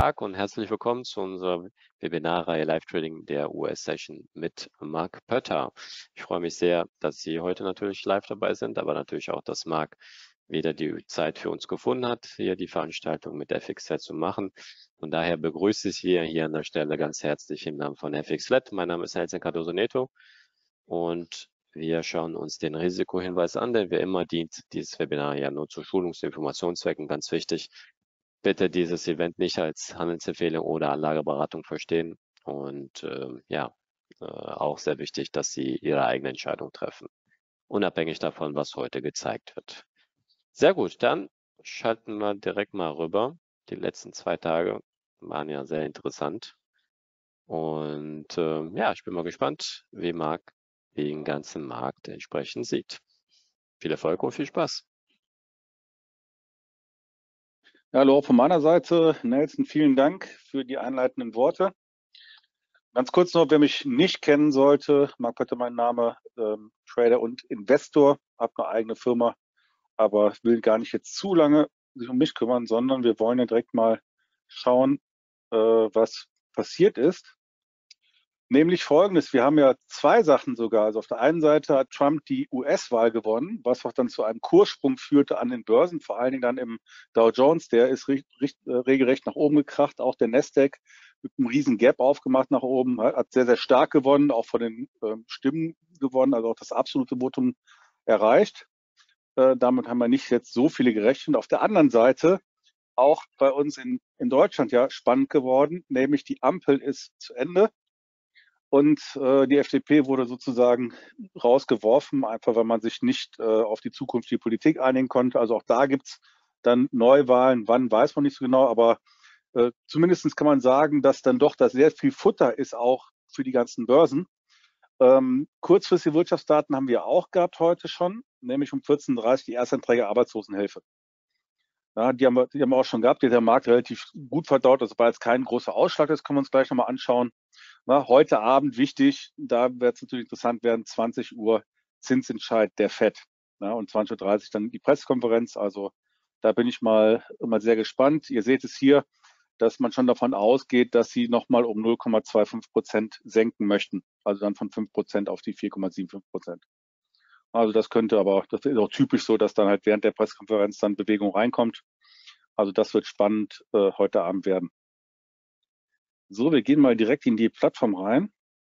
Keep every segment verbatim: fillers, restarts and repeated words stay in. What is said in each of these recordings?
Tag und herzlich willkommen zu unserer Webinarreihe Live Trading der U S-Session mit Mark Pötter. Ich freue mich sehr, dass Sie heute natürlich live dabei sind, aber natürlich auch, dass Mark wieder die Zeit für uns gefunden hat, hier die Veranstaltung mit F X Flat zu machen. Von daher begrüße ich Sie hier an der Stelle ganz herzlich im Namen von F X Flat. Mein Name ist Nelson Cardoso Neto und wir schauen uns den Risikohinweis an, denn wie immer dient dieses Webinar ja nur zu Schulungs- und Informationszwecken, ganz wichtig. Bitte dieses Event nicht als Handelsempfehlung oder Anlageberatung verstehen und äh, ja, äh, auch sehr wichtig, dass Sie Ihre eigene Entscheidung treffen, unabhängig davon, was heute gezeigt wird. Sehr gut, dann schalten wir direkt mal rüber. Die letzten zwei Tage waren ja sehr interessant und äh, ja, ich bin mal gespannt, wie Marc den ganzen Markt entsprechend sieht. Viel Erfolg und viel Spaß. Ja, hallo von meiner Seite. Nelson, vielen Dank für die einleitenden Worte. Ganz kurz noch, wer mich nicht kennen sollte, Mark Pötter mein Name, ähm, Trader und Investor, habe eine eigene Firma, aber ich will gar nicht jetzt zu lange sich um mich kümmern, sondern wir wollen ja direkt mal schauen, äh, was passiert ist. Nämlich Folgendes, wir haben ja zwei Sachen sogar. Also auf der einen Seite hat Trump die U S-Wahl gewonnen, was auch dann zu einem Kurssprung führte an den Börsen, vor allen Dingen dann im Dow Jones, der ist richt, richt, äh, regelrecht nach oben gekracht, auch der Nasdaq mit einem riesen Gap aufgemacht nach oben, hat sehr, sehr stark gewonnen, auch von den äh, Stimmen gewonnen, also auch das absolute Votum erreicht. Äh, damit haben wir nicht jetzt so viele gerechnet. Auf der anderen Seite auch bei uns in, in Deutschland ja spannend geworden, nämlich die Ampel ist zu Ende. Und äh, die F D P wurde sozusagen rausgeworfen, einfach weil man sich nicht äh, auf die zukünftige Politik einigen konnte. Also auch da gibt es dann Neuwahlen. Wann, weiß man nicht so genau, aber äh, zumindest kann man sagen, dass dann doch da sehr viel Futter ist, auch für die ganzen Börsen. Ähm, kurzfristige Wirtschaftsdaten haben wir auch gehabt heute schon, nämlich um vierzehn Uhr dreißig die Erstanträge Arbeitslosenhilfe. Ja, die, haben wir, die haben wir auch schon gehabt, die hat der Markt relativ gut verdaut. Das war jetzt kein großer Ausschlag, das können wir uns gleich nochmal anschauen. Na, heute Abend wichtig, da wird es natürlich interessant werden, zwanzig Uhr Zinsentscheid der Fed. Ja, und zwanzig Uhr dreißig dann die Pressekonferenz. Also da bin ich mal, mal sehr gespannt. Ihr seht es hier, dass man schon davon ausgeht, dass sie nochmal um null Komma fünfundzwanzig Prozent senken möchten. Also dann von fünf Prozent auf die vier Komma fünfundsiebzig Prozent. Also das könnte aber, das ist auch typisch so, dass dann halt während der Pressekonferenz dann Bewegung reinkommt. Also das wird spannend äh, heute Abend werden. So, wir gehen mal direkt in die Plattform rein.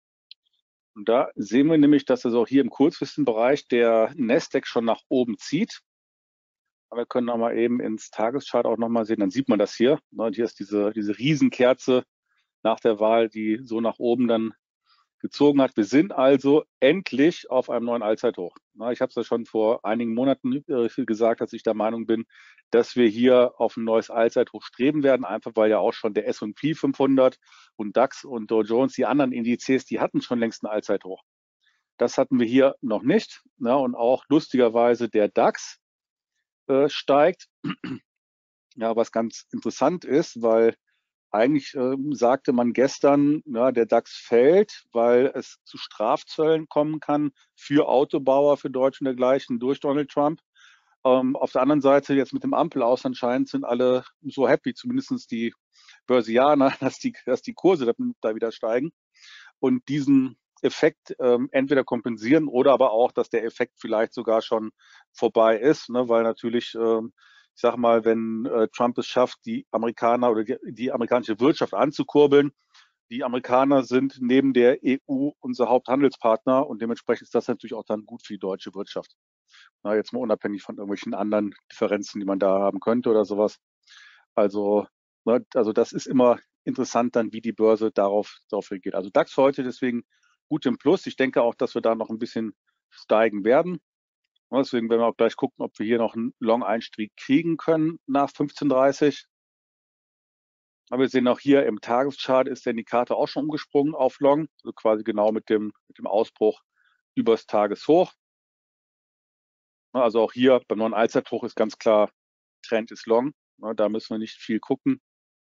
Und da sehen wir nämlich, dass es auch hier im kurzfristigen Bereich der Nasdaq schon nach oben zieht. Aber wir können noch mal eben ins Tageschart auch noch mal sehen, dann sieht man das hier. Und hier ist diese, diese Riesenkerze nach der Wahl, die so nach oben dann gezogen hat. Wir sind also endlich auf einem neuen Allzeithoch. Ich habe es ja schon vor einigen Monaten gesagt, dass ich der Meinung bin, dass wir hier auf ein neues Allzeithoch streben werden, einfach weil ja auch schon der S und P fünfhundert und DAX und Dow Jones, die anderen Indizes, die hatten schon längst ein Allzeithoch. Das hatten wir hier noch nicht. Und auch lustigerweise der DAX äh, steigt. Ja, was ganz interessant ist, weil eigentlich äh, sagte man gestern, ja, der DAX fällt, weil es zu Strafzöllen kommen kann für Autobauer, für Deutsche und dergleichen durch Donald Trump. Ähm, auf der anderen Seite, jetzt mit dem Ampel aus anscheinend, sind alle so happy, zumindest die Börsianer, dass die, dass die Kurse da, da wieder steigen und diesen Effekt ähm, entweder kompensieren oder aber auch, dass der Effekt vielleicht sogar schon vorbei ist, ne, weil natürlich ähm, ich sage mal, wenn äh, Trump es schafft, die Amerikaner oder die, die amerikanische Wirtschaft anzukurbeln, die Amerikaner sind neben der E U unser Haupthandelspartner und dementsprechend ist das natürlich auch dann gut für die deutsche Wirtschaft. Na, jetzt mal unabhängig von irgendwelchen anderen Differenzen, die man da haben könnte oder sowas. Also, ne, also das ist immer interessant dann, wie die Börse darauf, darauf reagiert. Also DAX heute deswegen gut im Plus. Ich denke auch, dass wir da noch ein bisschen steigen werden. Deswegen werden wir auch gleich gucken, ob wir hier noch einen Long-Einstieg kriegen können nach fünfzehn Uhr dreißig. Aber wir sehen auch hier im Tageschart ist der Indikator auch schon umgesprungen auf Long, also quasi genau mit dem, mit dem Ausbruch übers Tageshoch. Also auch hier beim neuen Allzeithoch ist ganz klar, Trend ist Long. Da müssen wir nicht viel gucken.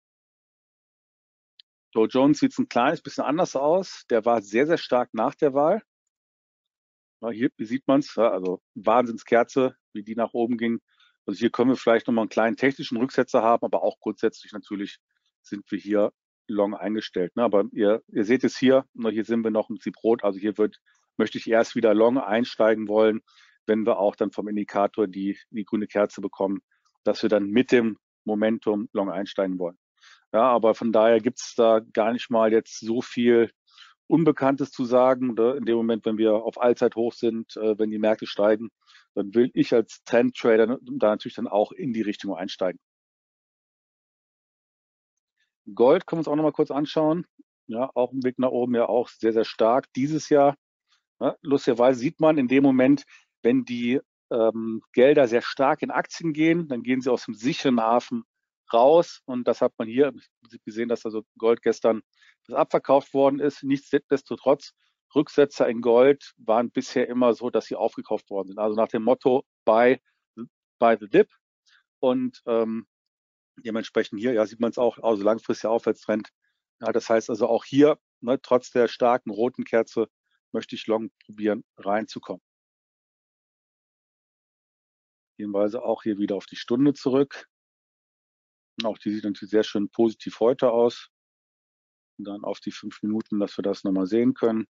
Dow Jones sieht es ein kleines bisschen anders aus. Der war sehr, sehr stark nach der Wahl. Hier sieht man es, also Wahnsinnskerze, wie die nach oben ging. Also hier können wir vielleicht nochmal einen kleinen technischen Rücksetzer haben, aber auch grundsätzlich natürlich sind wir hier long eingestellt. Ne? Aber ihr, ihr seht es hier, ne, hier sind wir noch im Prinzip rot, also hier wird, möchte ich erst wieder long einsteigen wollen, wenn wir auch dann vom Indikator die, die grüne Kerze bekommen, dass wir dann mit dem Momentum long einsteigen wollen. Ja, aber von daher gibt es da gar nicht mal jetzt so viel Unbekanntes zu sagen. Oder? In dem Moment, wenn wir auf Allzeithoch sind, äh, wenn die Märkte steigen, dann will ich als Trendtrader da natürlich dann auch in die Richtung einsteigen. Gold können wir uns auch noch mal kurz anschauen. Ja, auch ein Weg nach oben, ja auch sehr, sehr stark dieses Jahr. Ja, lustigerweise sieht man in dem Moment, wenn die ähm, Gelder sehr stark in Aktien gehen, dann gehen sie aus dem sicheren Hafen raus. Und das hat man hier gesehen, dass also Gold gestern das abverkauft worden ist. Nichtsdestotrotz, Rücksetzer in Gold waren bisher immer so, dass sie aufgekauft worden sind. Also nach dem Motto buy, buy the dip. Und ähm, dementsprechend hier, ja, sieht man es auch, also langfristiger Aufwärtstrend. Ja, das heißt also auch hier, ne, trotz der starken roten Kerze, möchte ich long probieren, reinzukommen. Gehen wir also auch hier wieder auf die Stunde zurück. Und auch die sieht natürlich sehr schön positiv heute aus. Und dann auf die fünf Minuten, dass wir das nochmal sehen können.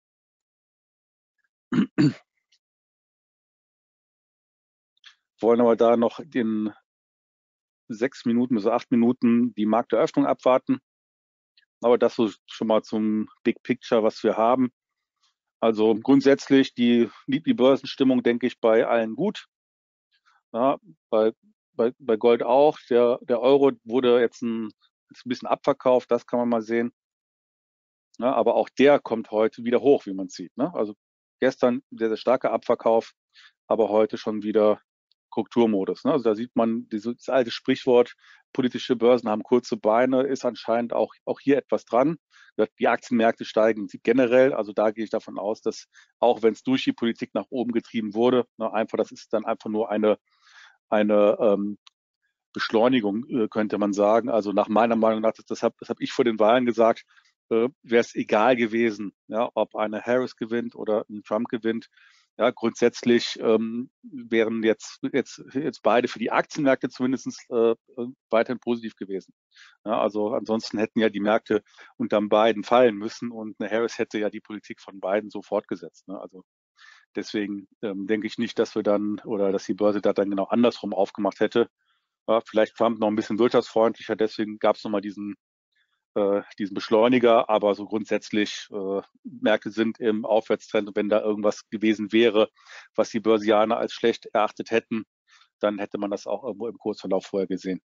Wollen aber da noch in sechs Minuten bis acht Minuten die Markteröffnung abwarten. Aber das so schon mal zum Big Picture, was wir haben. Also grundsätzlich die, die Börsenstimmung, denke ich, bei allen gut. Ja, bei, bei, bei Gold auch. Der, der Euro wurde jetzt ein, jetzt ein bisschen abverkauft, das kann man mal sehen. Ja, aber auch der kommt heute wieder hoch, wie man sieht. Ne? Also gestern sehr, sehr starker Abverkauf, aber heute schon wieder Korrekturmodus. Ne? Also da sieht man dieses alte Sprichwort, politische Börsen haben kurze Beine, ist anscheinend auch, auch hier etwas dran. Die Aktienmärkte steigen generell, also da gehe ich davon aus, dass auch wenn es durch die Politik nach oben getrieben wurde, ne, einfach, das ist dann einfach nur eine, eine ähm, Beschleunigung, äh, könnte man sagen. Also nach meiner Meinung nach, das, das habe das hab ich vor den Wahlen gesagt, äh, wäre es egal gewesen, ja, ob eine Harris gewinnt oder ein Trump gewinnt. Ja, grundsätzlich ähm, wären jetzt, jetzt, jetzt beide für die Aktienmärkte zumindest äh, weiterhin positiv gewesen. Ja, also ansonsten hätten ja die Märkte unterm Biden fallen müssen und eine Harris hätte ja die Politik von Biden so fortgesetzt. Ne? Also deswegen ähm, denke ich nicht, dass wir dann oder dass die Börse da dann genau andersrum aufgemacht hätte. Ja, vielleicht Trump noch ein bisschen wirtschaftsfreundlicher, deswegen gab es nochmal diesen äh, diesen Beschleuniger, aber so grundsätzlich äh, Märkte sind im Aufwärtstrend und wenn da irgendwas gewesen wäre, was die Börsianer als schlecht erachtet hätten, dann hätte man das auch irgendwo im Kursverlauf vorher gesehen.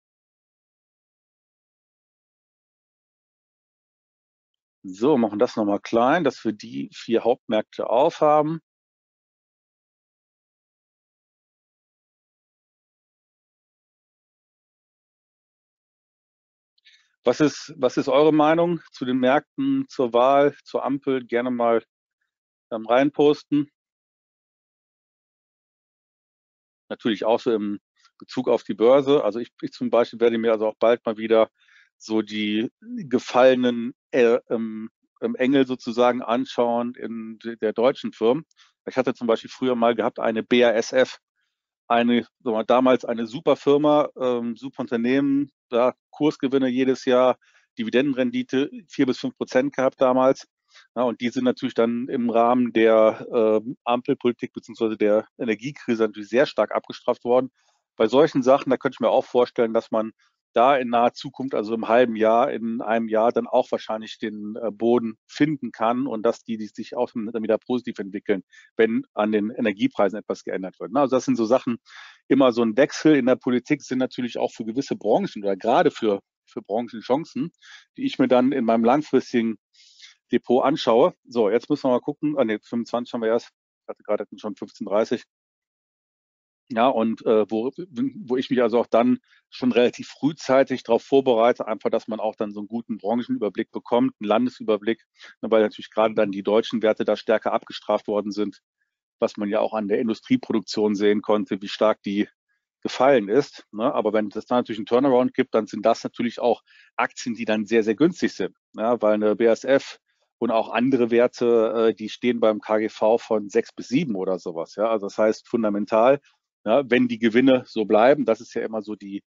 So, machen das nochmal klein, dass wir die vier Hauptmärkte aufhaben. Was ist, was ist eure Meinung zu den Märkten, zur Wahl, zur Ampel? Gerne mal ähm, reinposten. Natürlich auch so im Bezug auf die Börse. Also ich, ich zum Beispiel werde mir also auch bald mal wieder so die gefallenen äh, ähm, Engel sozusagen anschauen in der deutschen Firmen. Ich hatte zum Beispiel früher mal gehabt eine B A S F, eine mal, damals eine super Firma, ähm, super Unternehmen, da Kursgewinne jedes Jahr, Dividendenrendite vier bis fünf Prozent gehabt damals. Ja, und die sind natürlich dann im Rahmen der äh, Ampelpolitik bzw. der Energiekrise natürlich sehr stark abgestraft worden. Bei solchen Sachen, da könnte ich mir auch vorstellen, dass man da in naher Zukunft, also im halben Jahr, in einem Jahr dann auch wahrscheinlich den äh, Boden finden kann und dass die, die sich auch dann wieder positiv entwickeln, wenn an den Energiepreisen etwas geändert wird. Also das sind so Sachen, immer so ein Wechsel in der Politik sind natürlich auch für gewisse Branchen oder gerade für, für Branchen Chancen, die ich mir dann in meinem langfristigen Depot anschaue. So, jetzt müssen wir mal gucken. Ah, ne, fünfundzwanzig haben wir erst. Ich hatte gerade schon fünfzehn Uhr dreißig. Ja, und äh, wo, wo ich mich also auch dann schon relativ frühzeitig darauf vorbereite, einfach, dass man auch dann so einen guten Branchenüberblick bekommt, einen Landesüberblick, ne, weil natürlich gerade dann die deutschen Werte da stärker abgestraft worden sind, was man ja auch an der Industrieproduktion sehen konnte, wie stark die gefallen ist. Ne? Aber wenn es da natürlich einen Turnaround gibt, dann sind das natürlich auch Aktien, die dann sehr, sehr günstig sind, ja, weil eine B A S F und auch andere Werte, äh, die stehen beim K G V von sechs bis sieben oder sowas. Ja? Also das heißt fundamental, ja, wenn die Gewinne so bleiben, das ist ja immer so die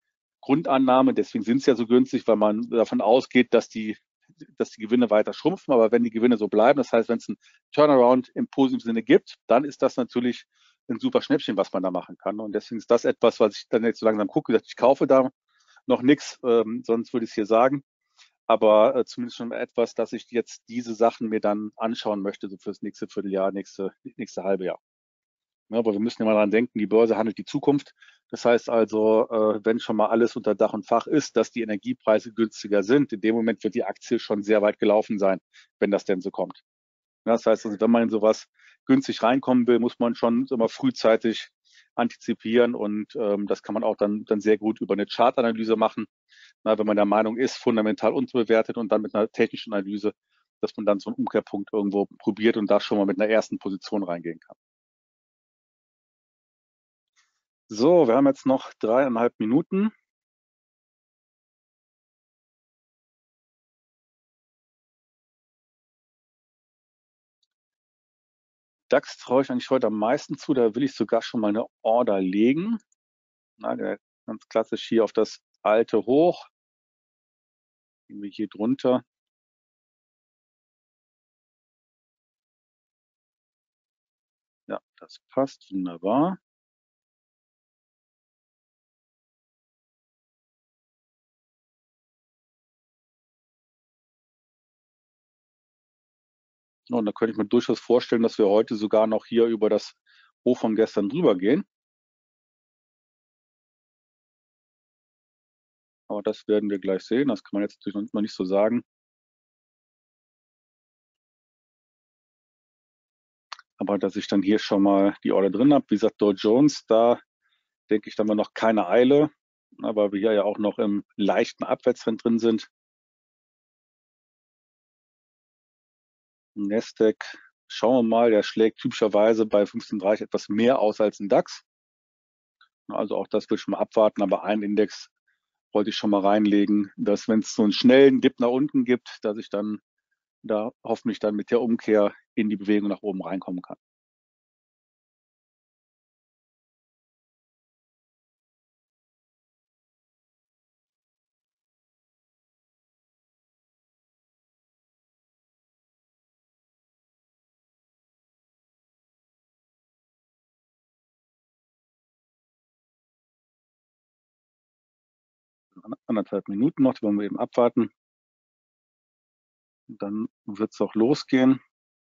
Grundannahme. Deswegen sind sie ja so günstig, weil man davon ausgeht, dass die, dass die Gewinne weiter schrumpfen. Aber wenn die Gewinne so bleiben, das heißt, wenn es einen Turnaround im positiven Sinne gibt, dann ist das natürlich ein super Schnäppchen, was man da machen kann. Und deswegen ist das etwas, was ich dann jetzt so langsam gucke, dass ich kaufe da noch nichts, ähm, sonst würde ich es hier sagen. Aber äh, zumindest schon etwas, dass ich jetzt diese Sachen mir dann anschauen möchte, so fürs nächste Vierteljahr, nächste, nächste halbe Jahr. Ja, aber wir müssen ja mal dran denken, die Börse handelt die Zukunft. Das heißt also, äh, wenn schon mal alles unter Dach und Fach ist, dass die Energiepreise günstiger sind, in dem Moment wird die Aktie schon sehr weit gelaufen sein, wenn das denn so kommt. Ja, das heißt also, wenn man in sowas günstig reinkommen will, muss man schon immer frühzeitig antizipieren und ähm, das kann man auch dann, dann sehr gut über eine Chartanalyse machen. Na, wenn man der Meinung ist, fundamental unterbewertet und dann mit einer technischen Analyse, dass man dann so einen Umkehrpunkt irgendwo probiert und da schon mal mit einer ersten Position reingehen kann. So, wir haben jetzt noch dreieinhalb Minuten. DAX traue ich eigentlich heute am meisten zu, da will ich sogar schon mal eine Order legen. Na, der ganz klassisch hier auf das alte Hoch. Gehen wir hier drunter. Ja, das passt wunderbar. Und da könnte ich mir durchaus vorstellen, dass wir heute sogar noch hier über das Hoch von gestern drüber gehen. Aber das werden wir gleich sehen. Das kann man jetzt natürlich noch nicht so sagen. Aber dass ich dann hier schon mal die Order drin habe, wie gesagt, Dow Jones, da denke ich, da haben wir noch keine Eile, aber wir hier ja auch noch im leichten Abwärtstrend drin sind. Nasdaq, schauen wir mal, der schlägt typischerweise bei fünfzehn Komma dreißig etwas mehr aus als ein DAX. Also auch das will ich schon mal abwarten, aber einen Index wollte ich schon mal reinlegen, dass wenn es so einen schnellen Dip nach unten gibt, dass ich dann da hoffentlich dann mit der Umkehr in die Bewegung nach oben reinkommen kann. Anderthalb Minuten noch, die wollen wir eben abwarten. Und dann wird es auch losgehen.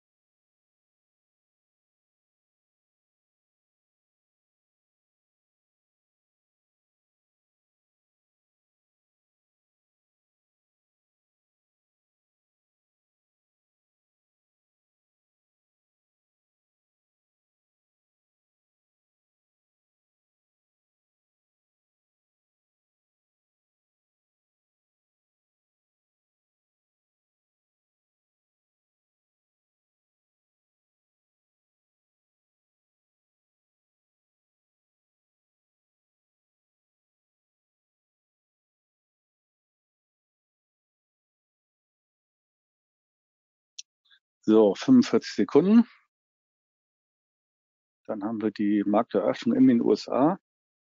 So, fünfundvierzig Sekunden. Dann haben wir die Markteröffnung in den U S A.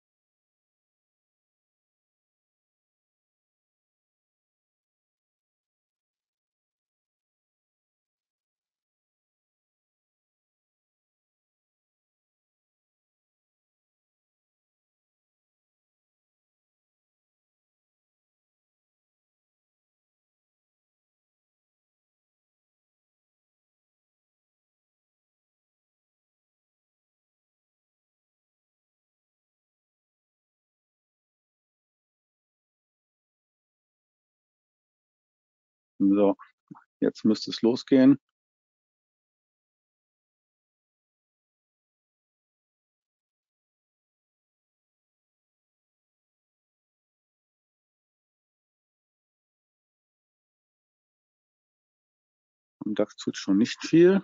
So, jetzt müsste es losgehen. Am DAX tut schon nicht viel.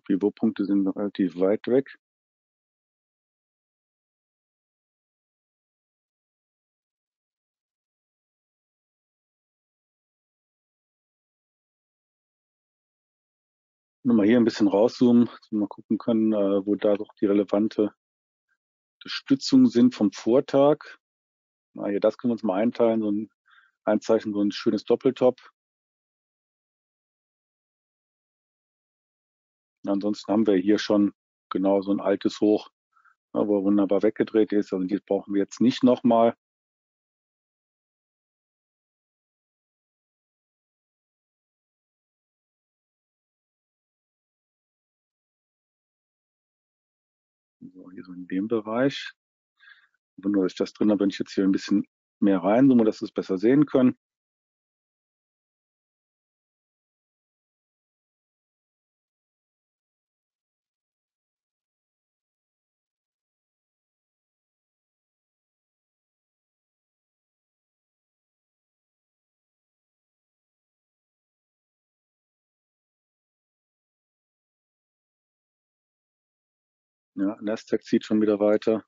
Pivotpunkte sind relativ weit weg. Wenn wir mal hier ein bisschen rauszoomen, dass wir mal gucken können, äh, wo da doch die relevante Stützungen sind vom Vortag. Na, hier, das können wir uns mal einteilen, so ein Einzeichen, so ein schönes Doppeltop. Ansonsten haben wir hier schon genau so ein altes Hoch, wo er wunderbar weggedreht ist. Also die brauchen wir jetzt nicht nochmal. So, hier so in dem Bereich. Aber nur, dass ich das drin habe, wenn ich jetzt hier ein bisschen mehr reinzoome, dass wir es besser sehen können. Ja, Nasdaq zieht schon wieder weiter.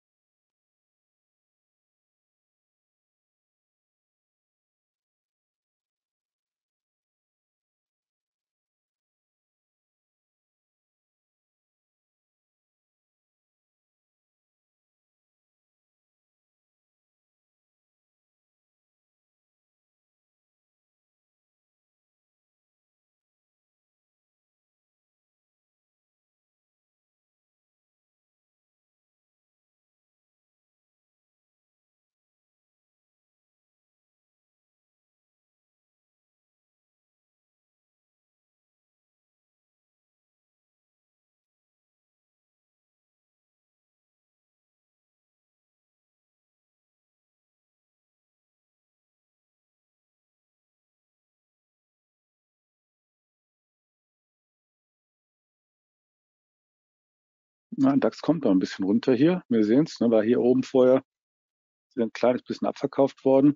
Na, DAX kommt noch ein bisschen runter hier. Wir sehen es, ne, war hier oben vorher ein kleines bisschen abverkauft worden.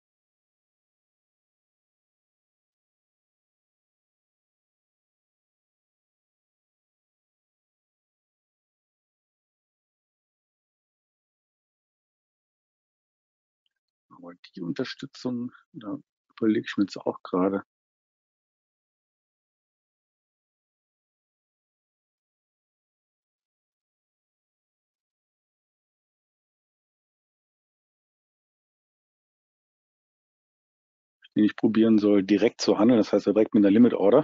Aber die Unterstützung, da überlege ich mir jetzt auch gerade. Den ich probieren soll, direkt zu handeln. Das heißt, direkt mit einer Limit Order.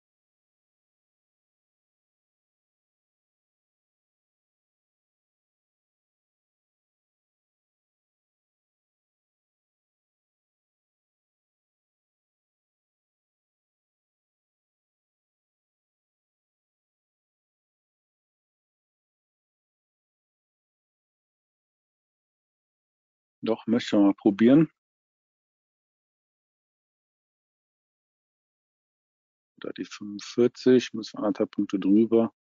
Doch, möchte ich mal probieren. Da die fünfundvierzig, müssen wir anderthalb Punkte drüber.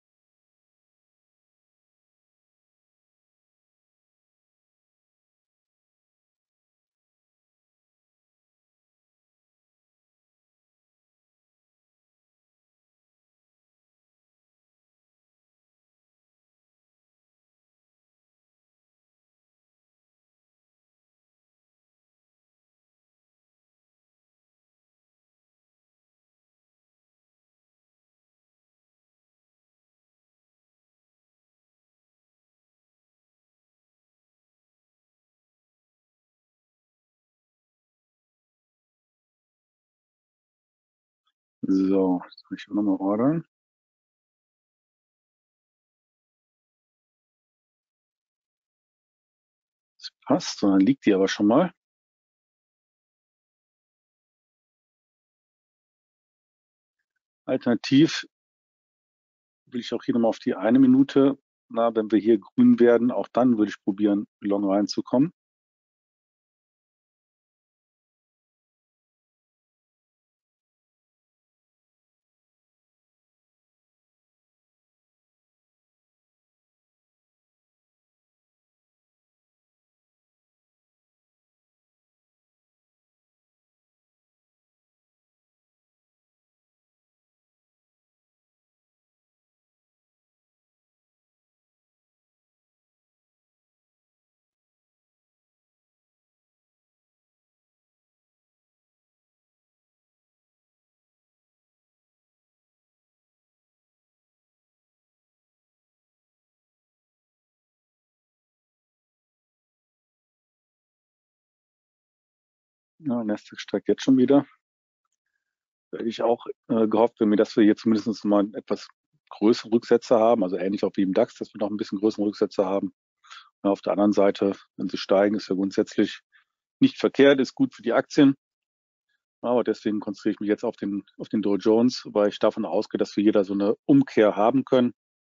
So, jetzt soll ich auch nochmal ordern. Das passt, so, dann liegt die aber schon mal. Alternativ will ich auch hier nochmal auf die eine Minute, na, wenn wir hier grün werden, auch dann würde ich probieren, long reinzukommen. Ja, Nasdaq steigt jetzt schon wieder. Da hätte ich auch äh, gehofft, wenn wir, dass wir hier zumindest mal etwas größere Rücksätze haben, also ähnlich auch wie im DAX, dass wir noch ein bisschen größere Rücksätze haben. Ja, auf der anderen Seite, wenn sie steigen, ist ja grundsätzlich nicht verkehrt, ist gut für die Aktien. Aber deswegen konzentriere ich mich jetzt auf den, auf den Dow Jones, weil ich davon ausgehe, dass wir hier da so eine Umkehr haben können.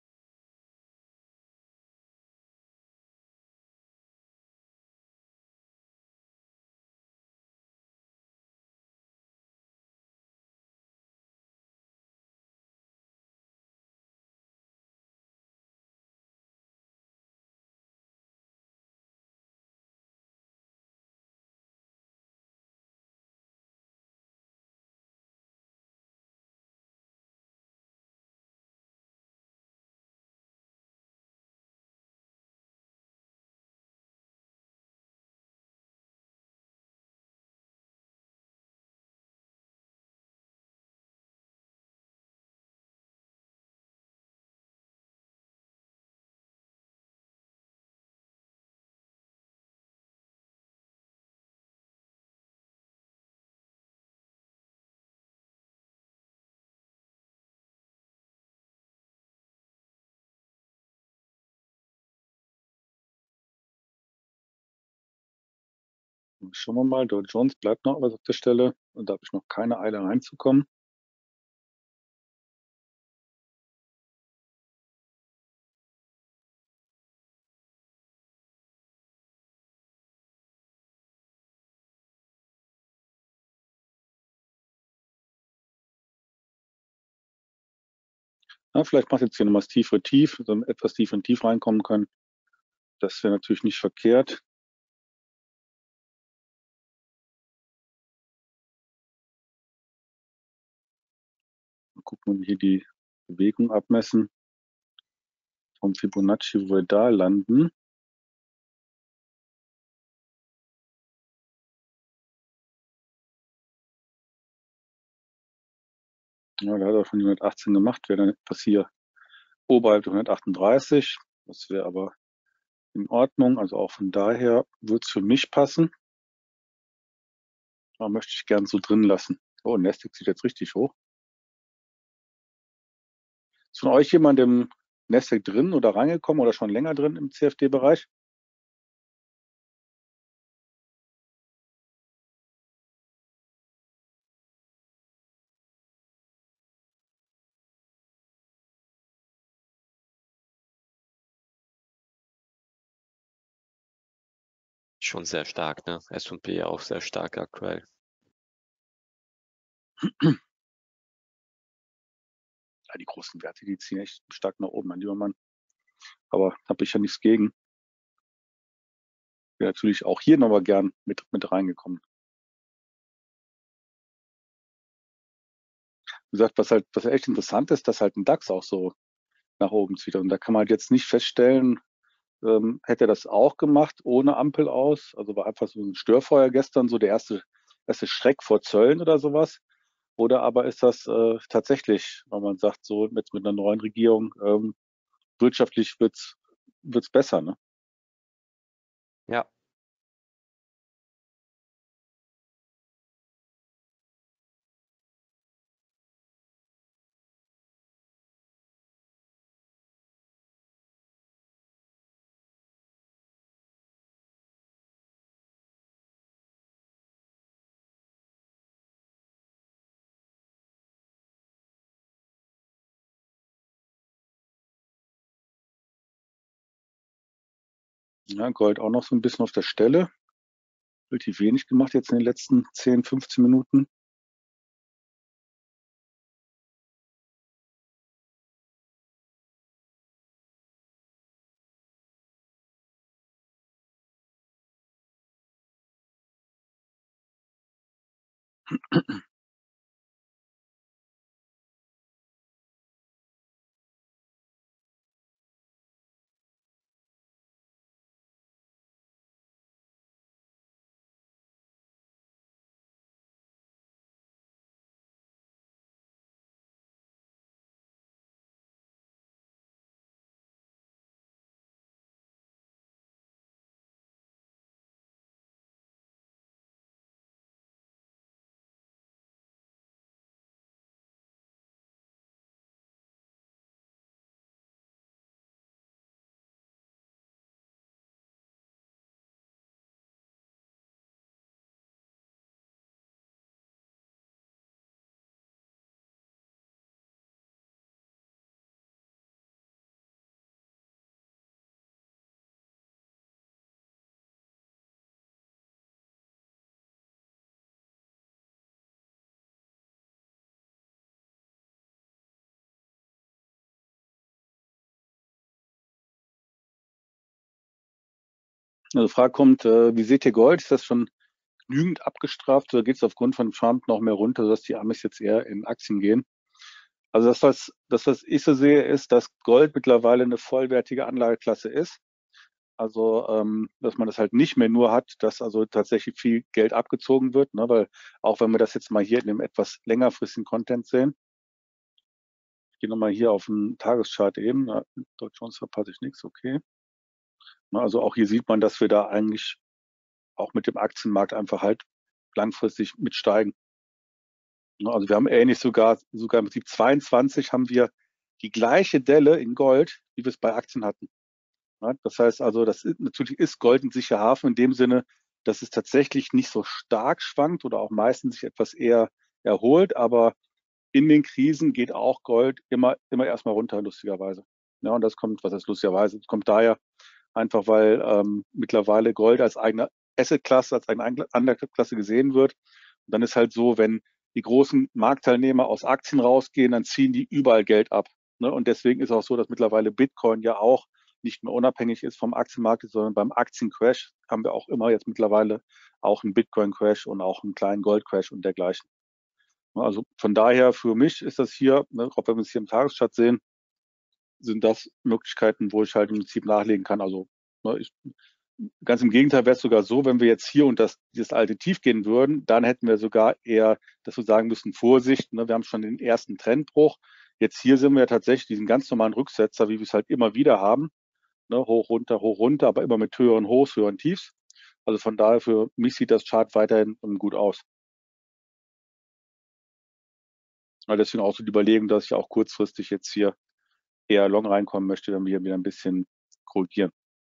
Schauen wir mal, Dow Jones bleibt noch was auf der Stelle und da habe ich noch keine Eile reinzukommen. Ja, vielleicht macht jetzt hier nochmal das tiefere Tief, so etwas tiefer in Tief reinkommen können. Das wäre natürlich nicht verkehrt. Mal gucken, ob wir hier die Bewegung abmessen vom Fibonacci, wo wir da landen. Ja, da hat er schon die hundertachtzehn gemacht, wäre dann etwas hier oberhalb der hundertachtunddreißig. Das wäre aber in Ordnung. Also auch von daher wird es für mich passen. Da möchte ich gern so drin lassen. Oh, Nasdaq zieht jetzt richtig hoch. Ist von euch jemand im Nasdaq drin oder reingekommen oder schon länger drin im C F D-Bereich? Schon sehr stark, ne? S und P auch sehr stark aktuell. Ja, die großen Werte, die ziehen echt stark nach oben, mein lieber Mann. Aber habe ich ja nichts gegen. Wäre natürlich auch hier nochmal gern mit, mit reingekommen. Wie gesagt, was halt, was echt interessant ist, dass halt ein DAX auch so nach oben zieht. Und da kann man halt jetzt nicht feststellen, ähm, hätte er das auch gemacht ohne Ampel aus. Also war einfach so ein Störfeuer gestern, so der erste, erste Schreck vor Zöllen oder sowas. Oder aber ist das äh, tatsächlich, wenn man sagt, so mit, mit einer neuen Regierung, ähm, wirtschaftlich wird's, wird's besser, ne? Ja, Ja, Gold auch noch so ein bisschen auf der Stelle. Relativ wenig gemacht jetzt in den letzten zehn, fünfzehn Minuten. Also die Frage kommt, äh, wie seht ihr Gold? Ist das schon genügend abgestraft oder geht es aufgrund von Trump noch mehr runter, sodass die Amis jetzt eher in Aktien gehen? Also das, was, das, was ich so sehe, ist, dass Gold mittlerweile eine vollwertige Anlageklasse ist. Also, ähm, dass man das halt nicht mehr nur hat, dass also tatsächlich viel Geld abgezogen wird, ne? Weil auch wenn wir das jetzt mal hier in dem etwas längerfristigen Content sehen, ich gehe nochmal hier auf den Tageschart eben, na, Dow Jones verpasse ich nichts, okay. Na, also auch hier sieht man, dass wir da eigentlich auch mit dem Aktienmarkt einfach halt langfristig mitsteigen. Also wir haben ähnlich sogar, sogar im Prinzip zweiundzwanzig haben wir die gleiche Delle in Gold, wie wir es bei Aktien hatten. Das heißt also, das ist, natürlich ist Gold ein sicherer Hafen in dem Sinne, dass es tatsächlich nicht so stark schwankt oder auch meistens sich etwas eher erholt, aber in den Krisen geht auch Gold immer, immer erstmal runter, lustigerweise. Ja, und das kommt, was heißt lustigerweise? Das kommt daher einfach, weil ähm, mittlerweile Gold als eigene Assetklasse, als eigene Anlageklasse gesehen wird. Und dann ist halt so, wenn die großen Marktteilnehmer aus Aktien rausgehen, dann ziehen die überall Geld ab. Ne? Und deswegen ist auch so, dass mittlerweile Bitcoin ja auch nicht mehr unabhängig ist vom Aktienmarkt, sondern beim Aktiencrash haben wir auch immer jetzt mittlerweile auch einen Bitcoin-Crash und auch einen kleinen Gold-Crash und dergleichen. Also von daher für mich ist das hier, ne, auch wenn wir es hier im Tageschart sehen, sind das Möglichkeiten, wo ich halt im Prinzip nachlegen kann. Also ne, ich, ganz im Gegenteil wäre es sogar so, wenn wir jetzt hier und das, dieses alte Tief gehen würden, dann hätten wir sogar eher, dass wir sagen müssen, Vorsicht, ne, wir haben schon den ersten Trendbruch. Jetzt hier sind wir ja tatsächlich diesen ganz normalen Rücksetzer, wie wir es halt immer wieder haben. Ne, hoch, runter, hoch, runter, aber immer mit höheren Hochs, höheren Tiefs. Also von daher für mich sieht das Chart weiterhin gut aus. Aber deswegen auch so die Überlegung, dass ich auch kurzfristig jetzt hier eher long reinkommen möchte, wenn wir hier wieder ein bisschen korrigieren.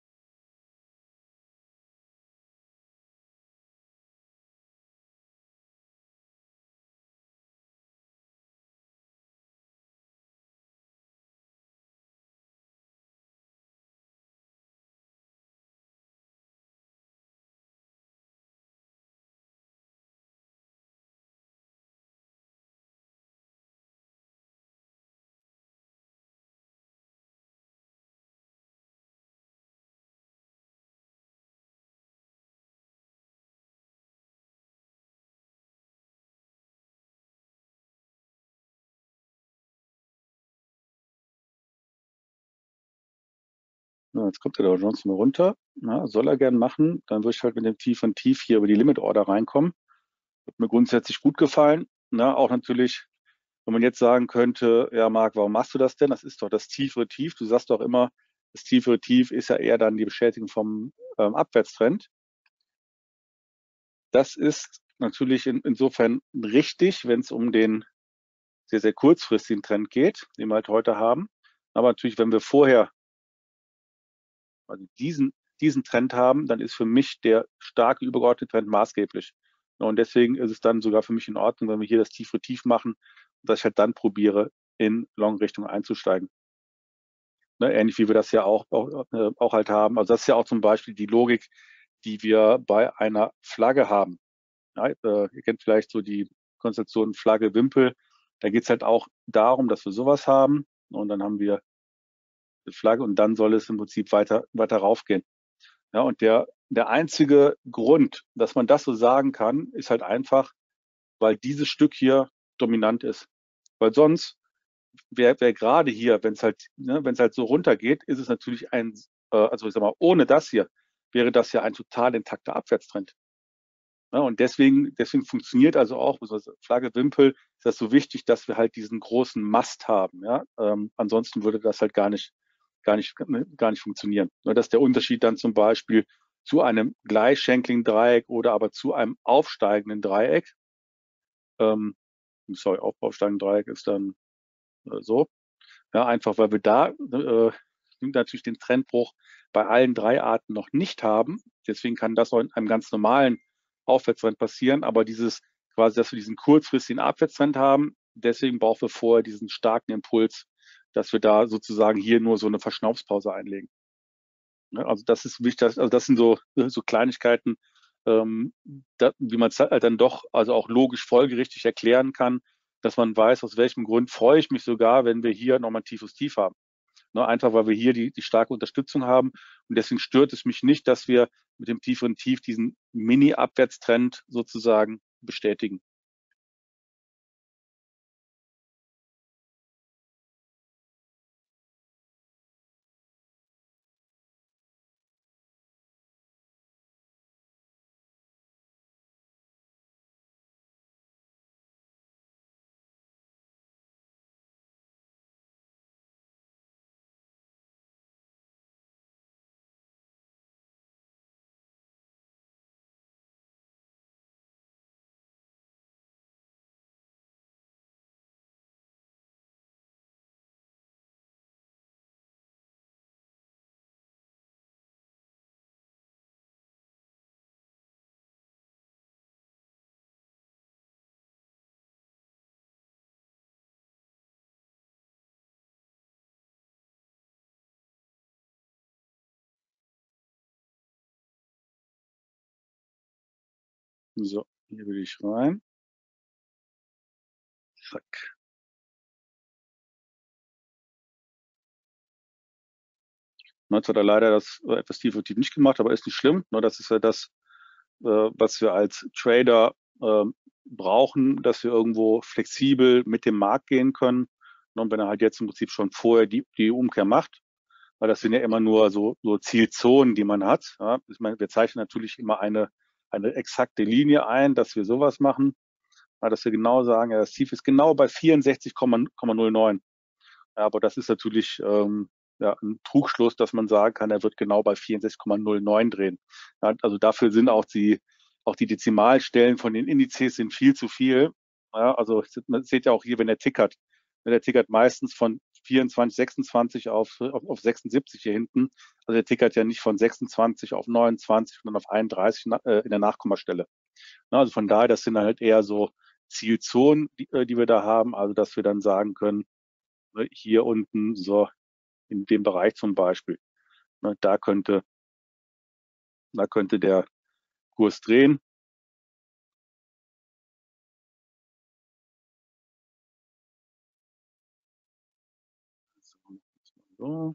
Ja, jetzt kommt der Dow Jones mal runter. Ja, soll er gern machen. Dann würde ich halt mit dem Tief und Tief hier über die Limit Order reinkommen. Hat mir grundsätzlich gut gefallen. Na, auch natürlich, wenn man jetzt sagen könnte, ja Marc, warum machst du das denn? Das ist doch das tiefere Tief. Du sagst doch immer, das tiefere Tief ist ja eher dann die Bestätigung vom ähm, Abwärtstrend. Das ist natürlich in, insofern richtig, wenn es um den sehr, sehr kurzfristigen Trend geht, den wir halt heute haben. Aber natürlich, wenn wir vorher also diesen, diesen Trend haben, dann ist für mich der starke übergeordnete Trend maßgeblich. Und deswegen ist es dann sogar für mich in Ordnung, wenn wir hier das tiefere Tief machen, dass ich halt dann probiere, in Long-Richtung einzusteigen. Ne, ähnlich wie wir das ja auch, auch, auch halt haben. Also das ist ja auch zum Beispiel die Logik, die wir bei einer Flagge haben. Ja, äh, ihr kennt vielleicht so die Konstellation Flagge, Wimpel. Da geht es halt auch darum, dass wir sowas haben. Und dann haben wir die Flagge und dann soll es im Prinzip weiter, weiter raufgehen. Ja, und der, der einzige Grund, dass man das so sagen kann, ist halt einfach, weil dieses Stück hier dominant ist. Weil sonst wäre wär gerade hier, wenn es halt, ne, wenn es halt so runtergeht, ist es natürlich ein, äh, also ich sag mal, ohne das hier wäre das ja ein total intakter Abwärtstrend. Ja, und deswegen, deswegen funktioniert also auch, Flagge, Wimpel, ist das so wichtig, dass wir halt diesen großen Mast haben. Ja? Ähm, ansonsten würde das halt gar nicht, gar nicht, gar nicht funktionieren. Das ist der Unterschied dann zum Beispiel zu einem gleichschenkligen Dreieck oder aber zu einem aufsteigenden Dreieck. Ähm, sorry, auf, aufsteigenden Dreieck ist dann äh, so. Ja, einfach weil wir da äh, natürlich den Trendbruch bei allen drei Arten noch nicht haben. Deswegen kann das auch in einem ganz normalen Aufwärtstrend passieren. Aber dieses quasi, dass wir diesen kurzfristigen Abwärtstrend haben, deswegen brauchen wir vorher diesen starken Impuls, dass wir da sozusagen hier nur so eine Verschnaufspause einlegen. Ne, also das ist wichtig, also das sind so, so Kleinigkeiten, ähm, da, wie man es halt dann doch also auch logisch folgerichtig erklären kann, dass man weiß, aus welchem Grund freue ich mich sogar, wenn wir hier nochmal ein tiefes Tief haben. Ne, einfach weil wir hier die, die starke Unterstützung haben. Und deswegen stört es mich nicht, dass wir mit dem tieferen Tief diesen Mini-Abwärtstrend sozusagen bestätigen. So, hier will ich rein. Zack. Jetzt hat er leider das etwas tiefer tief nicht gemacht, aber ist nicht schlimm. Das ist ja das, was wir als Trader brauchen, dass wir irgendwo flexibel mit dem Markt gehen können. Und wenn er halt jetzt im Prinzip schon vorher die, die Umkehr macht, weil das sind ja immer nur so, so Zielzonen, die man hat. Ja, ich meine, wir zeichnen natürlich immer eine, eine exakte Linie ein, dass wir sowas machen, ja, dass wir genau sagen, ja, das Tief ist genau bei vierundsechzig Komma null neun. Ja, aber das ist natürlich ähm, ja, ein Trugschluss, dass man sagen kann, er wird genau bei vierundsechzig Komma null neun drehen. Ja, also dafür sind auch die, auch die Dezimalstellen von den Indizes sind viel zu viel. Ja, also man sieht ja auch hier, wenn er tickert. Der tickert meistens von vierundzwanzig, sechsundzwanzig auf, auf, auf sechsundsiebzig hier hinten. Also der tickert ja nicht von sechsundzwanzig auf neunundzwanzig, sondern auf einunddreißig äh, in der Nachkommastelle. Ja, also von daher, das sind halt eher so Zielzonen, die, die wir da haben. Also dass wir dann sagen können, hier unten, so in dem Bereich zum Beispiel, ne, da könnte, da könnte der Kurs drehen. So.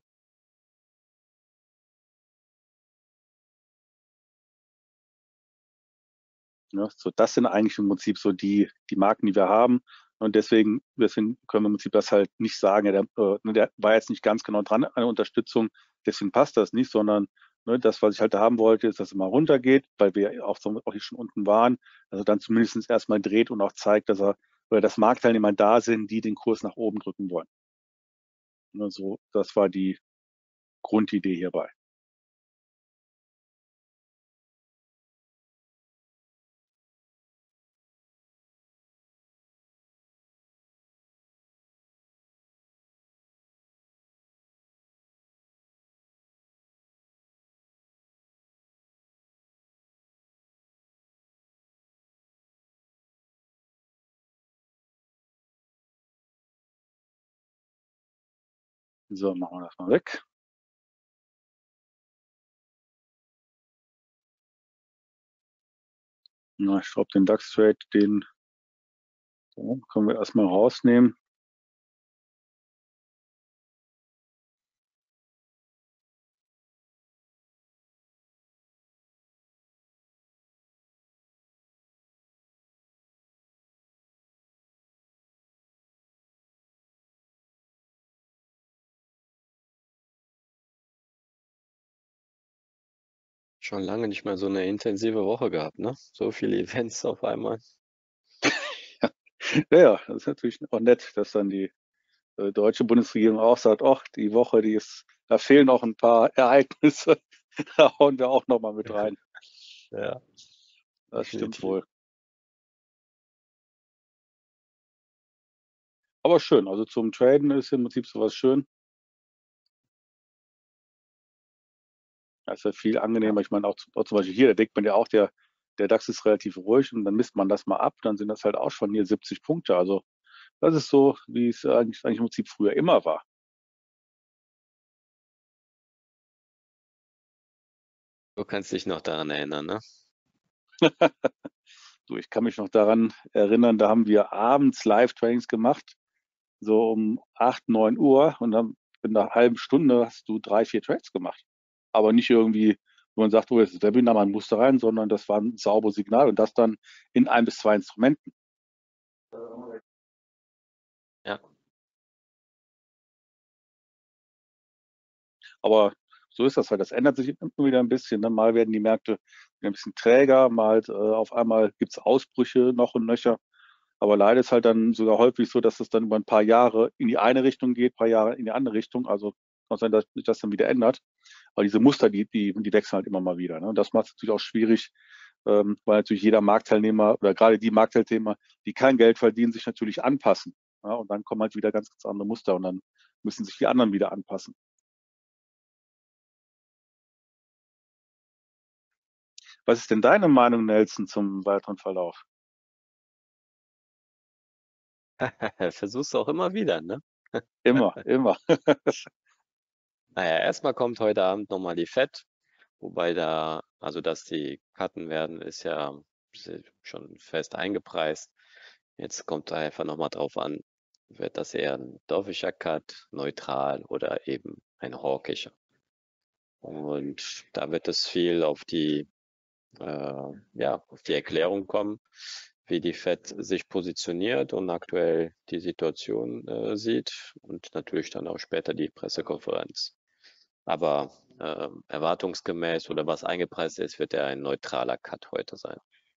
Ja, so, das sind eigentlich im Prinzip so die, die Marken, die wir haben. Und deswegen, deswegen können wir im Prinzip das halt nicht sagen, ja, der, äh, der war jetzt nicht ganz genau dran an der Unterstützung, deswegen passt das nicht, sondern ne, das, was ich halt haben wollte, ist, dass es mal runtergeht, weil wir auch, so, auch hier schon unten waren, also dann zumindest erstmal dreht und auch zeigt, dass er, oder dass Marktteilnehmer da sind, die den Kurs nach oben drücken wollen. Ne, so, das war die Grundidee hierbei. So, machen wir das mal weg. Na, ich glaube, den DAX-Trade, den so, können wir erstmal rausnehmen. Schon lange nicht mehr so eine intensive Woche gehabt, ne? So viele Events auf einmal. Ja, ja, das ist natürlich auch nett, dass dann die äh, deutsche Bundesregierung auch sagt, ach, die Woche, die ist, da fehlen noch ein paar Ereignisse, da hauen wir auch noch mal mit rein. Ja, Das stimmt definitiv. wohl. Aber schön, also zum Traden ist im Prinzip sowas schön. Das ist ja viel angenehmer. Ich meine, auch, auch zum Beispiel hier, da denkt man ja auch, der, der DAX ist relativ ruhig und dann misst man das mal ab, dann sind das halt auch schon hier siebzig Punkte. Also das ist so, wie es eigentlich, eigentlich im Prinzip früher immer war. Du kannst dich noch daran erinnern, ne? So, ich kann mich noch daran erinnern, da haben wir abends Live-Trainings gemacht, so um acht, neun Uhr und dann in einer halben Stunde hast du drei, vier Trades gemacht. Aber nicht irgendwie, wo man sagt, oh, jetzt ist das Webinar, man muss da rein, sondern das war ein sauberes Signal und das dann in ein bis zwei Instrumenten. Ja. Aber so ist das halt. Das ändert sich immer wieder ein bisschen. Ne? Mal werden die Märkte wieder ein bisschen träger, mal äh, auf einmal gibt es Ausbrüche noch und nöcher. Aber leider ist halt dann sogar häufig so, dass es dann über ein paar Jahre in die eine Richtung geht, ein paar Jahre in die andere Richtung. Also kann sein, dass sich das dann wieder ändert. Aber diese Muster, die, die, die wechseln halt immer mal wieder. Ne? Und das macht es natürlich auch schwierig, ähm, weil natürlich jeder Marktteilnehmer oder gerade die Marktteilnehmer, die kein Geld verdienen, sich natürlich anpassen. Ja? Und dann kommen halt wieder ganz, ganz andere Muster und dann müssen sich die anderen wieder anpassen. Was ist denn deine Meinung, Nelson, zum weiteren Verlauf? Versuchst du auch immer wieder, ne? Immer, immer. Naja, erstmal kommt heute Abend nochmal die Fed, wobei da, also dass die cutten werden, ist ja schon fest eingepreist. Jetzt kommt da einfach nochmal drauf an, wird das eher ein dovischer Cut, neutral oder eben ein hawkischer. Und da wird es viel auf die, äh, ja, auf die Erklärung kommen, wie die Fed sich positioniert und aktuell die Situation äh, sieht und natürlich dann auch später die Pressekonferenz. Aber äh, erwartungsgemäß oder was eingepreist ist, wird er ein neutraler Cut heute sein.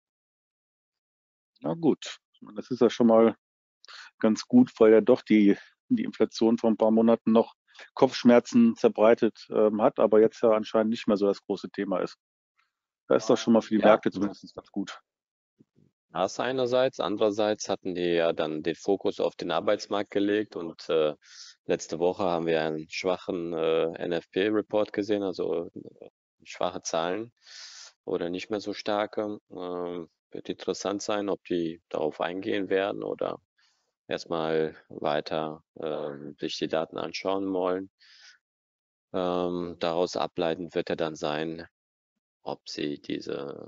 Na gut, das ist ja schon mal ganz gut, weil ja doch die, die Inflation vor ein paar Monaten noch Kopfschmerzen zerbreitet ähm, hat, aber jetzt ja anscheinend nicht mehr so das große Thema ist. Da ist doch schon mal für die Ja, Märkte zumindest ganz gut. das einerseits. Andererseits hatten die ja dann den Fokus auf den Arbeitsmarkt gelegt und äh, letzte Woche haben wir einen schwachen äh, N F P-Report gesehen, also äh, schwache Zahlen oder nicht mehr so starke. Ähm, wird interessant sein, ob die darauf eingehen werden oder erstmal weiter ähm, sich die Daten anschauen wollen. Ähm, daraus ableitend wird er dann sein, ob sie diese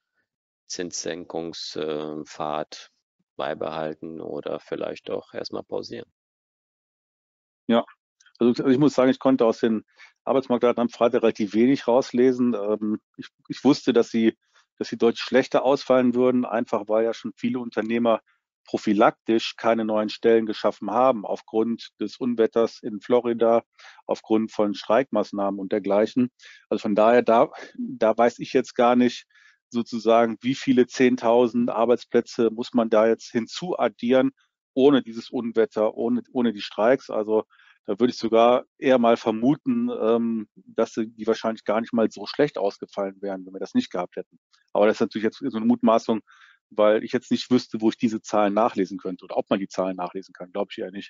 Zinssenkungspfad beibehalten oder vielleicht auch erstmal pausieren. Ja, also also ich muss sagen, ich konnte aus den Arbeitsmarktdaten am Freitag relativ wenig rauslesen. Ähm, ich, ich wusste, dass sie, dass sie deutlich schlechter ausfallen würden, einfach weil ja schon viele Unternehmer prophylaktisch keine neuen Stellen geschaffen haben, aufgrund des Unwetters in Florida, aufgrund von Streikmaßnahmen und dergleichen. Also von daher, da, da weiß ich jetzt gar nicht sozusagen, wie viele zehntausend Arbeitsplätze muss man da jetzt hinzuaddieren, ohne dieses Unwetter, ohne, ohne die Streiks. Also da würde ich sogar eher mal vermuten, ähm, dass die wahrscheinlich gar nicht mal so schlecht ausgefallen wären, wenn wir das nicht gehabt hätten. Aber das ist natürlich jetzt so eine Mutmaßung, weil ich jetzt nicht wüsste, wo ich diese Zahlen nachlesen könnte oder ob man die Zahlen nachlesen kann. Glaube ich eher nicht.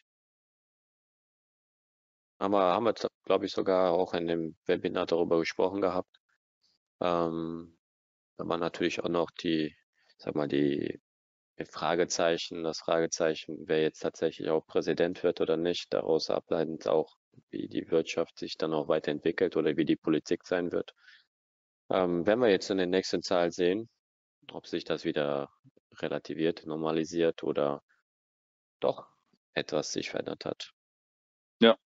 Aber haben wir, glaube ich, sogar auch in dem Webinar darüber gesprochen gehabt. Ähm, da war natürlich auch noch die, sag mal, die Fragezeichen, das Fragezeichen, wer jetzt tatsächlich auch Präsident wird oder nicht, daraus ableitend auch, wie die Wirtschaft sich dann auch weiterentwickelt oder wie die Politik sein wird. Ähm, werden wir jetzt in den nächsten Zahlen sehen, ob sich das wieder relativiert, normalisiert oder doch etwas sich verändert hat. Ja,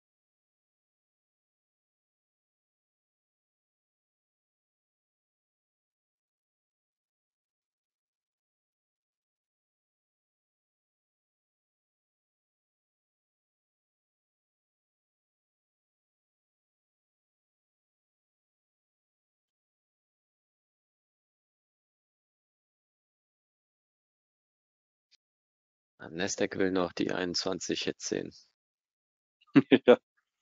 Nasdaq will noch die einundzwanzig jetzt sehen. ja.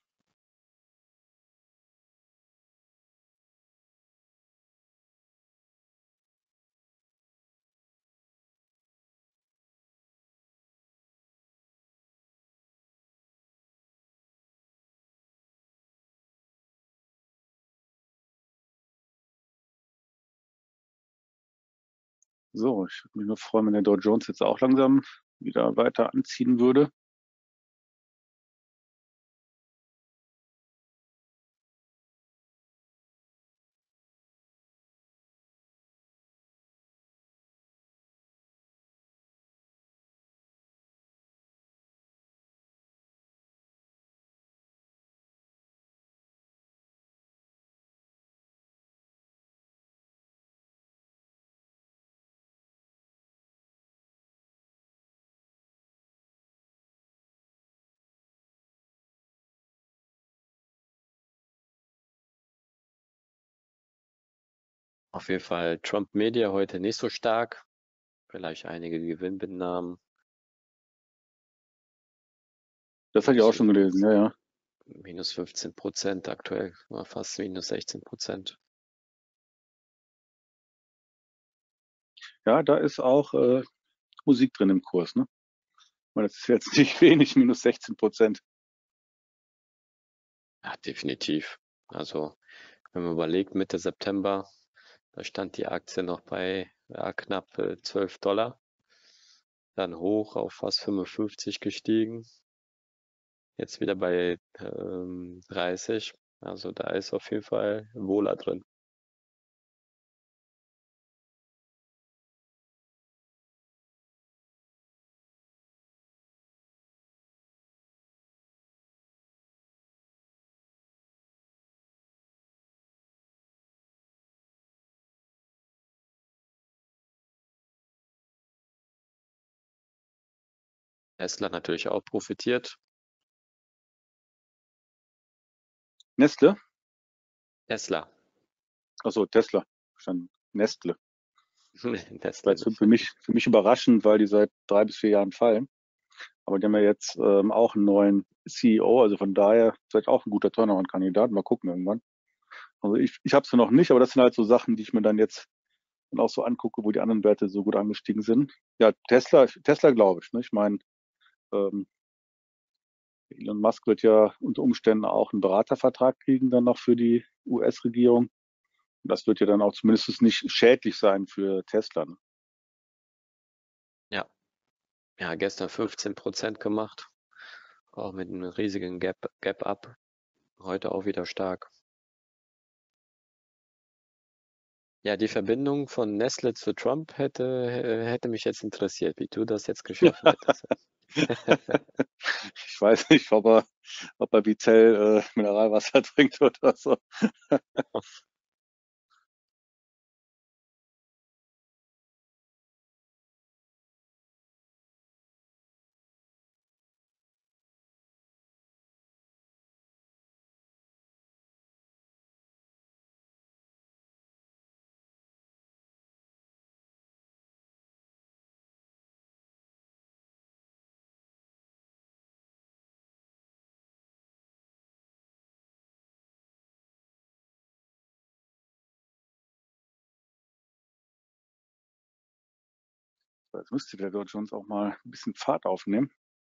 So, ich würde mich nur freuen, wenn der Dow Jones jetzt auch langsam wieder weiter anziehen würde. Auf jeden Fall Trump Media heute nicht so stark. Vielleicht einige Gewinnmitnahmen. Das hatte ich auch schon gelesen, ja, ja. Minus fünfzehn Prozent aktuell, fast minus sechzehn Prozent. Ja, da ist auch äh, Musik drin im Kurs, ne? Weil das ist jetzt nicht wenig, minus sechzehn Prozent. Ja, definitiv. Also, wenn man überlegt, Mitte September, da stand die Aktie noch bei ja, knapp äh, zwölf Dollar, dann hoch auf fast fünfundfünfzig gestiegen, jetzt wieder bei ähm, dreißig. Also da ist auf jeden Fall Wohler drin. Tesla natürlich auch profitiert. Nestle? Tesla. Achso, Tesla. Stand Nestle. War Tesla jetzt für nicht. für mich, für mich überraschend, weil die seit drei bis vier Jahren fallen. Aber die haben ja jetzt ähm, auch einen neuen C E O, also von daher vielleicht auch ein guter Turnaround-Kandidat. Mal gucken irgendwann. Also ich, ich habe es noch nicht, aber das sind halt so Sachen, die ich mir dann jetzt dann auch so angucke, wo die anderen Werte so gut angestiegen sind. Ja, Tesla, Tesla glaube ich. Ne? Ich meine, ähm, Elon Musk wird ja unter Umständen auch einen Beratervertrag kriegen dann noch für die U S-Regierung. Das wird ja dann auch zumindest nicht schädlich sein für Tesla. Ne? Ja, ja, gestern fünfzehn Prozent gemacht, auch mit einem riesigen Gap, Gap Up. Heute auch wieder stark. Ja, die Verbindung von Nestle zu Trump hätte, äh, hätte mich jetzt interessiert, wie du das jetzt geschaffen hättest. Ich weiß nicht, ob er, ob er Vitell äh, Mineralwasser trinkt oder so. Jetzt müsste der Dow Jones auch mal ein bisschen Fahrt aufnehmen.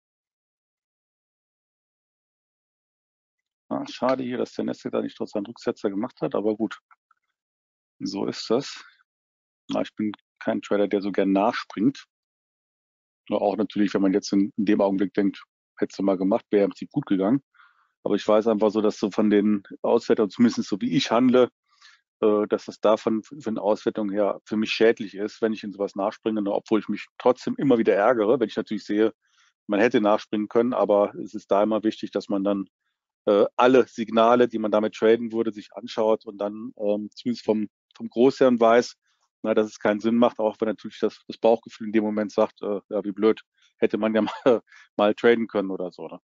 Ah, schade hier, dass der Nestle da nicht trotz seinen Rücksetzer gemacht hat, aber gut, so ist das. Na, ich bin kein Trader, der so gern nachspringt. Nur auch natürlich, wenn man jetzt in, in dem Augenblick denkt, hättest du mal gemacht, wäre im Prinzip gut gegangen. Aber ich weiß einfach so, dass so von den Auswertungen, zumindest so wie ich handle, äh, dass das davon von den Auswertungen her für mich schädlich ist, wenn ich in sowas nachspringe, ne, obwohl ich mich trotzdem immer wieder ärgere, wenn ich natürlich sehe, man hätte nachspringen können, aber es ist da immer wichtig, dass man dann äh, alle Signale, die man damit traden würde, sich anschaut und dann ähm, zumindest vom, vom Großherrn weiß, na, dass es keinen Sinn macht, auch wenn natürlich das, das Bauchgefühl in dem Moment sagt, äh, ja, wie blöd, hätte man ja mal, mal traden können oder so. Ne?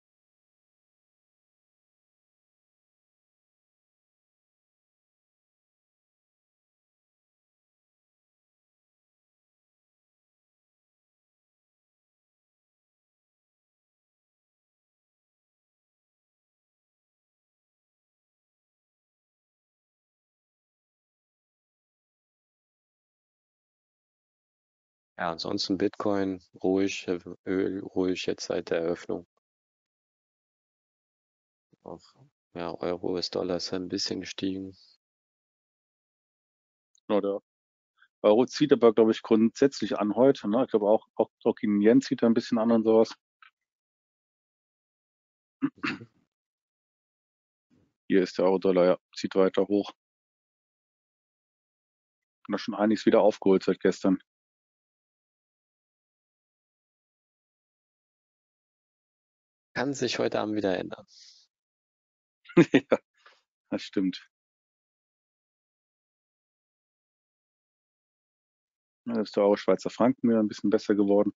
Ja, ansonsten Bitcoin ruhig, äh, Öl ruhig jetzt seit der Eröffnung. Auch, ja, Euro, U S-Dollar ist ein bisschen gestiegen. Oder Euro zieht aber, glaube ich, grundsätzlich an heute. Ne? Ich glaube auch, auch, auch in Yen zieht er ein bisschen an und sowas. Mhm. Hier ist der Euro-Dollar, ja, zieht weiter hoch. Und da schon einiges wieder aufgeholt seit gestern. Kann sich heute Abend wieder ändern. Ja, das stimmt. Ja, ist der Euro-Schweizer Franken wieder ein bisschen besser geworden.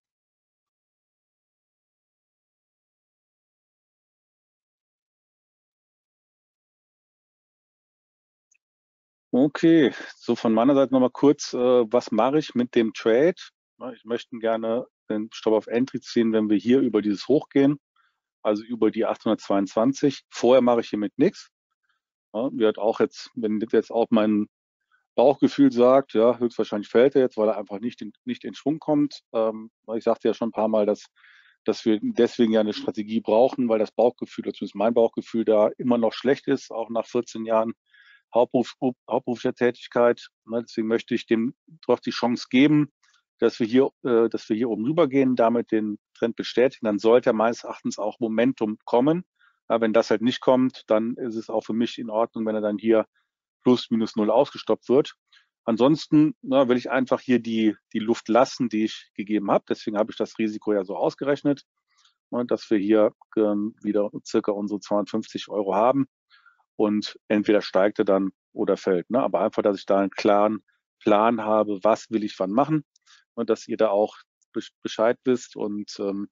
Okay, so von meiner Seite nochmal kurz, äh, was mache ich mit dem Trade? Na, ich möchte gerne den Stop auf Entry ziehen, wenn wir hier über dieses Hoch gehen, also über die achthundertzweiundzwanzig. Vorher mache ich hiermit nichts. Ja, wird auch jetzt, wenn jetzt auch mein Bauchgefühl sagt, ja, höchstwahrscheinlich fällt er jetzt, weil er einfach nicht in, nicht in Schwung kommt. Ähm, ich sagte ja schon ein paar Mal, dass, dass wir deswegen ja eine Strategie brauchen, weil das Bauchgefühl, oder zumindest mein Bauchgefühl, da immer noch schlecht ist, auch nach vierzehn Jahren Hauptberuf, hauptberuflicher Tätigkeit. Ne, deswegen möchte ich dem doch die Chance geben, dass wir hier, äh, dass wir hier oben rübergehen, damit den Trend bestätigen. Dann sollte meines Erachtens auch Momentum kommen. Aber wenn das halt nicht kommt, dann ist es auch für mich in Ordnung, wenn er dann hier plus minus null ausgestoppt wird. Ansonsten na, will ich einfach hier die, die Luft lassen, die ich gegeben habe. Deswegen habe ich das Risiko ja so ausgerechnet, ne, dass wir hier ähm, wieder circa unsere zweihundertfünfzig Euro haben. Und entweder steigt er dann oder fällt. Ne? Aber einfach, dass ich da einen klaren Plan habe, was will ich wann machen und dass ihr da auch Bescheid wisst. Und ähm,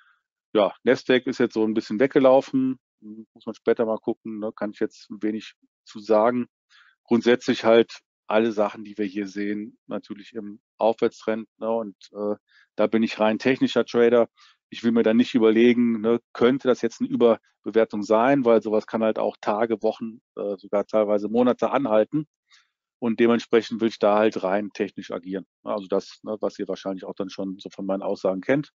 ja, Nasdaq ist jetzt so ein bisschen weggelaufen. Muss man später mal gucken. Ne? Kann ich jetzt wenig zu sagen. Grundsätzlich halt alle Sachen, die wir hier sehen, natürlich im Aufwärtstrend. Ne? Und äh, da bin ich rein technischer Trader. Ich will mir dann nicht überlegen, ne, könnte das jetzt eine Überbewertung sein, weil sowas kann halt auch Tage, Wochen, äh, sogar teilweise Monate anhalten. Und dementsprechend will ich da halt rein technisch agieren. Also das, ne, was ihr wahrscheinlich auch dann schon so von meinen Aussagen kennt.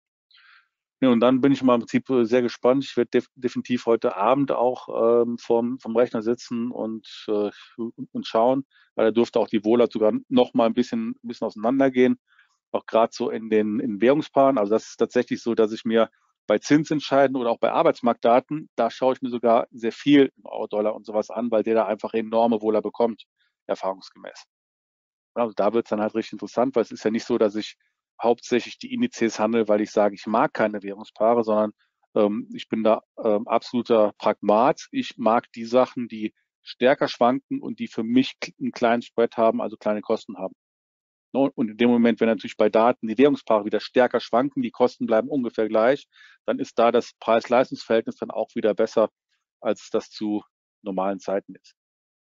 Ja, und dann bin ich mal im Prinzip sehr gespannt. Ich werde def definitiv heute Abend auch ähm, vom, vom Rechner sitzen und, äh, und schauen, weil da dürfte auch die Vola sogar noch mal ein bisschen, ein bisschen auseinandergehen, auch gerade so in den in Währungspaaren. Also das ist tatsächlich so, dass ich mir bei Zinsentscheiden oder auch bei Arbeitsmarktdaten, da schaue ich mir sogar sehr viel im Euro-Dollar und sowas an, weil der da einfach enorme Vola bekommt, erfahrungsgemäß. Also da wird es dann halt richtig interessant, weil es ist ja nicht so, dass ich hauptsächlich die Indizes handle, weil ich sage, ich mag keine Währungspaare, sondern ähm, ich bin da ähm, absoluter Pragmat. Ich mag die Sachen, die stärker schwanken und die für mich einen kleinen Spread haben, also kleine Kosten haben. Und in dem Moment, wenn natürlich bei Daten die Währungspaare wieder stärker schwanken, die Kosten bleiben ungefähr gleich, dann ist da das Preis-Leistungs-Verhältnis dann auch wieder besser, als das zu normalen Zeiten ist.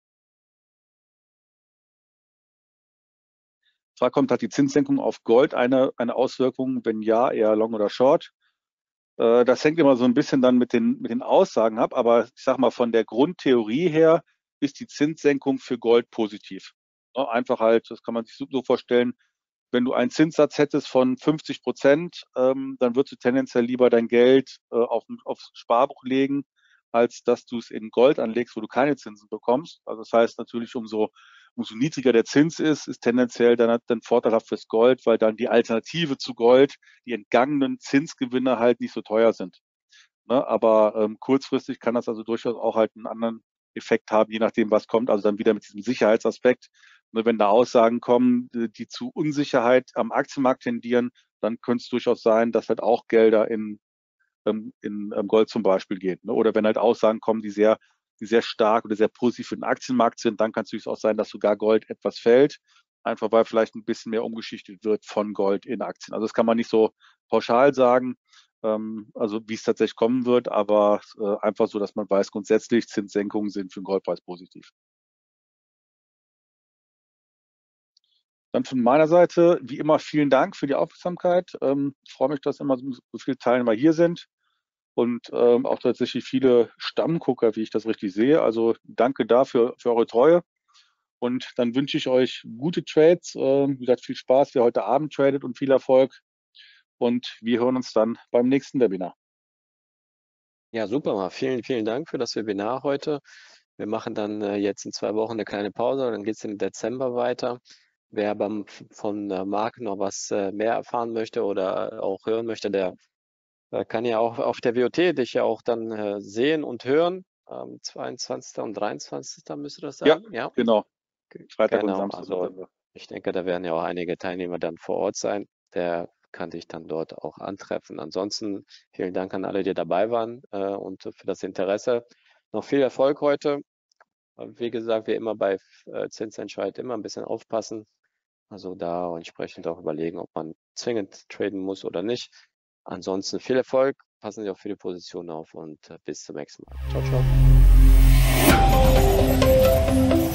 Zwar kommt halt die Zinssenkung auf Gold eine, eine Auswirkung, wenn ja, eher Long oder Short. Äh, das hängt immer so ein bisschen dann mit den, mit den Aussagen ab, aber ich sag mal, von der Grundtheorie her ist die Zinssenkung für Gold positiv. Ne, einfach halt, das kann man sich so, so vorstellen, wenn du einen Zinssatz hättest von fünfzig Prozent, ähm, dann würdest du tendenziell lieber dein Geld äh, auf, aufs Sparbuch legen, als dass du es in Gold anlegst, wo du keine Zinsen bekommst. Also das heißt natürlich, umso, umso niedriger der Zins ist, ist tendenziell dann, dann vorteilhaft fürs Gold, weil dann die Alternative zu Gold, die entgangenen Zinsgewinne halt nicht so teuer sind. Ne? Aber ähm, kurzfristig kann das also durchaus auch halt einen anderen Effekt haben, je nachdem, was kommt. Also dann wieder mit diesem Sicherheitsaspekt. Ne? Wenn da Aussagen kommen, die, die zu Unsicherheit am Aktienmarkt tendieren, dann könnte es durchaus sein, dass halt auch Gelder in, in, in Gold zum Beispiel gehen. Ne? Oder wenn halt Aussagen kommen, die sehr, die sehr stark oder sehr positiv für den Aktienmarkt sind, dann kann es durchaus auch sein, dass sogar Gold etwas fällt. Einfach weil vielleicht ein bisschen mehr umgeschichtet wird von Gold in Aktien. Also das kann man nicht so pauschal sagen, ähm, also wie es tatsächlich kommen wird, aber äh, einfach so, dass man weiß, grundsätzlich Zinssenkungen sind für den Goldpreis positiv. Dann von meiner Seite, wie immer, vielen Dank für die Aufmerksamkeit. Ähm, ich freue mich, dass immer so, so viele Teilnehmer hier sind und ähm, auch tatsächlich viele Stammgucker, wie ich das richtig sehe. Also danke dafür für eure Treue. Und dann wünsche ich euch gute Trades. Äh, wie gesagt, viel Spaß, wer heute Abend tradet und viel Erfolg. Und wir hören uns dann beim nächsten Webinar. Ja, super, mal vielen, vielen Dank für das Webinar heute. Wir machen dann äh, jetzt in zwei Wochen eine kleine Pause, dann geht es im Dezember weiter. Wer beim, von äh, Marc noch was äh, mehr erfahren möchte oder auch hören möchte, der äh, kann ja auch auf der W O T dich ja auch dann äh, sehen und hören. Ähm, zweiundzwanzigsten und dreiundzwanzigsten müsste das sein. Ja, ja. Genau. Freitag genau. und Samstag. Also ich denke, da werden ja auch einige Teilnehmer dann vor Ort sein. Der kann dich dann dort auch antreffen. Ansonsten vielen Dank an alle, die dabei waren äh, und für das Interesse. Noch viel Erfolg heute. Wie gesagt, wie immer bei äh, Zinsentscheid immer ein bisschen aufpassen. Also da entsprechend auch überlegen, ob man zwingend traden muss oder nicht. Ansonsten viel Erfolg, passen Sie auch für die Position auf und äh, bis zum nächsten Mal. Ciao, ciao.